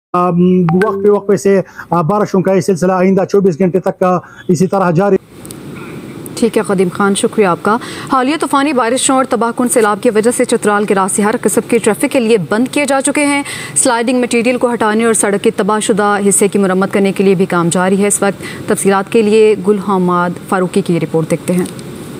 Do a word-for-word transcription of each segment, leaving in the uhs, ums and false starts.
वक्फे वक्फे से बारिशों का ये सिलसिला आइंदा चौबीस घंटे तक इसी तरह जारी। ठीक है कदीम खान, शुक्रिया आपका। हालिया तूफानी बारिशों और तबाहकुन सैलाब की वजह से चित्राल के रास्ते हर किस्म के ट्रैफिक के लिए बंद किए जा चुके हैं। स्लाइडिंग मटीरियल को हटाने और सड़क के तबाहशुदा हिस्से की मरम्मत करने के लिए भी काम जारी है इस वक्त। तफसीलात के लिए गुल हमाद फारूकी की रिपोर्ट देखते हैं।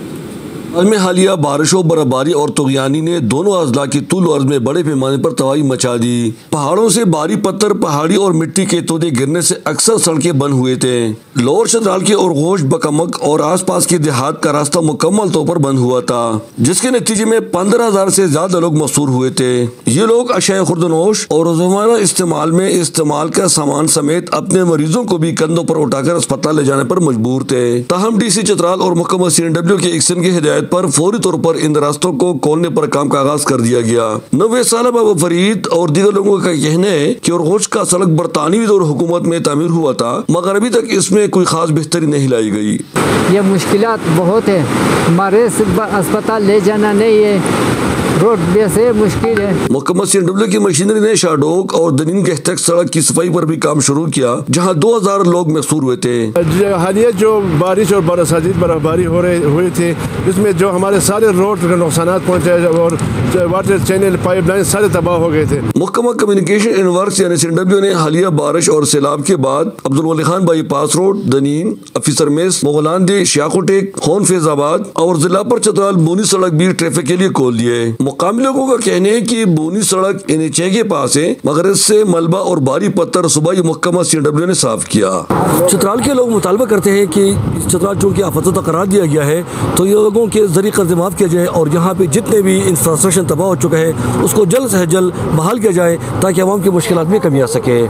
में हालिया बारिशों, बर्फबारी और तुगयानी ने दोनों अजला की तुल अर्ज में बड़े पैमाने पर तबाही मचा दी। पहाड़ों से भारी पत्थर, पहाड़ी और मिट्टी के तोदे गिरने से अक्सर सड़कें बंद हुए थे। लोअर चित्राल के और गोश, बकमक और आसपास के देहात का रास्ता मुकम्मल तौर पर बंद हुआ था, जिसके नतीजे में पंद्रह हजार से ज्यादा लोग मसूर हुए थे। ये लोग अशय खुर्दनोश और रोजमर्रा इस्तेमाल में इस्तेमाल का सामान समेत अपने मरीजों को भी कंधों पर उठाकर अस्पताल ले जाने पर मजबूर थे। ताहम डी सी चित्राल और मुकम्मल सी एन डब्ल्यू के एक्शन की हिदायत पर फौरी तौर पर इन रास्तों को खोलने पर काम का आगाज कर दिया गया। नब्बे साल बाबा फरीद और दीगर लोगों का कहना है कि और का सड़क बरतानवी दौर हुकूमत में तामीर हुआ था, मगर अभी तक इसमें कोई खास बेहतरी नहीं लाई गई। ये मुश्किलात बहुत है, हमारे अस्पताल ले जाना नहीं है, रोड वैसे मुश्किल है। मुकम्मल सी एन डब्ल्यू की मशीनरी ने शाहडोक और दनीन के तक सड़क की सफाई पर भी काम शुरू किया, जहां दो हजार लोग महसूर हुए थे। हालिया जो बारिश और बरसात बर्फबारी हो रही हुई थी, इसमें जो हमारे सारे रोड के नुकसान पहुंचे और वाटर चैनल पाइपलाइन सारे तबाह हो गए थे। मुकम्मल कम्युनिकेशन एंड वर्क्स यानी सी एन डब्ल्यू ने हालिया बारिश और सैलाब के बाद Abdul Wali Khan bypass road, Danin, officer mess, मोगलांदी, शाकुटेक, खोन फैजाबाद और जिला पर चतराल बोनी सड़क भी ट्रैफिक के लिए खोल दिए। मुकामी लोगों का कहना है कि बोनी सड़क एन एच ए के पास है, मगर इससे मलबा और भारी पत्थर सुबह ही मुकम्मल सी एन डब्ल्यू ने साफ किया। चित्राल के लोग मुतालबा करते हैं कि चित्राल चूँकि आफत करार दिया गया है, तो ये लोगों के जरिए कर्ज माफ किया जाए और यहाँ पे जितने भी इंफ्रास्ट्रक्चर तबाह हो चुका है उसको जल्द से जल्द बहाल किया जाए ताकि आवाम की मुश्किलात में कमी आ सके।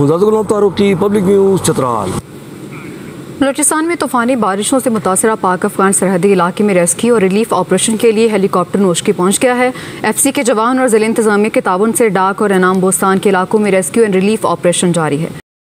की पब्लिक न्यूज़ चित्राल। बलूचिस्तान में तूफानी बारिशों से मुतासरा पाक अफगान सरहदी इलाके में रेस्क्यू और रिलीफ ऑपरेशन के लिए हेलीकॉप्टर नोशकी पहुंच गया है। एफ सी के जवान और जिला इंतजामिया के ताउन से डाक और एनाम बोस्तान के इलाकों में रेस्क्यू एंड रिलीफ ऑपरेशन जारी है।